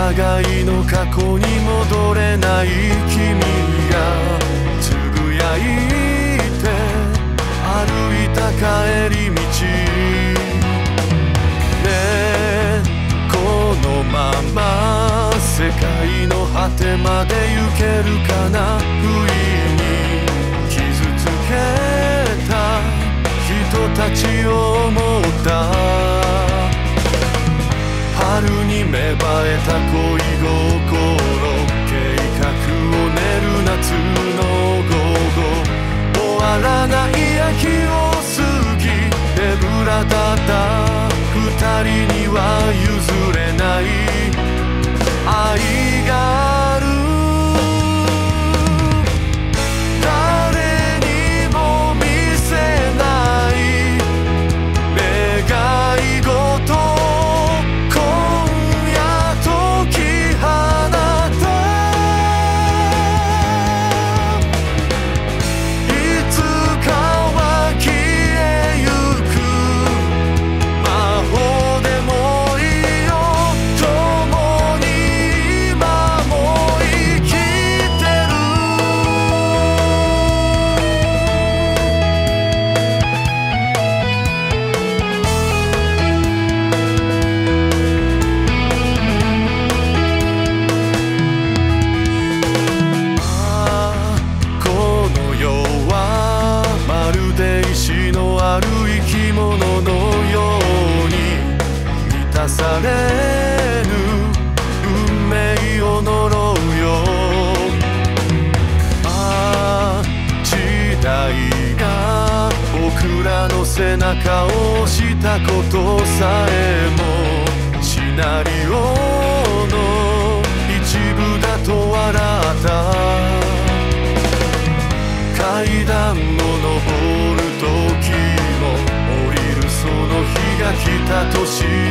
互いの過去に戻れない君がつぶやいて歩いた帰り道ね、このまま世界の果てまで行けるかな。不意に傷つけた人たちを思った春に芽生えた恋心、計画を練る夏の午後、終わらない秋を過ぎ手ぶらだった二人には譲れない愛がある。誰にも見せない願い事、今夜解き放ったいつかは消えゆく魔法でもいいよ、共に今も生きてる。この世はまるで石のある生き物のように満たされぬ運命を呪うよ。時代が僕らの背中を押したことさえもシナリオの一部だと笑った階段を登る時も降りるその日が来たと知